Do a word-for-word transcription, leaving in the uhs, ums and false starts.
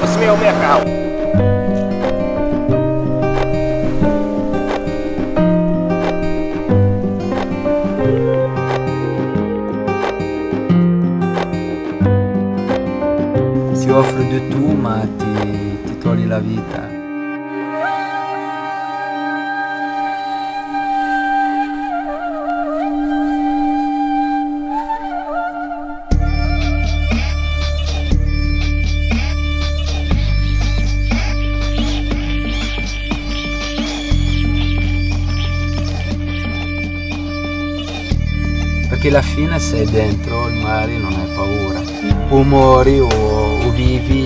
Smeio o mercado. Ti offro di tu ma ti, ti togli la vita. Perché alla fine sei dentro il mare non hai paura, o muori o, o vivi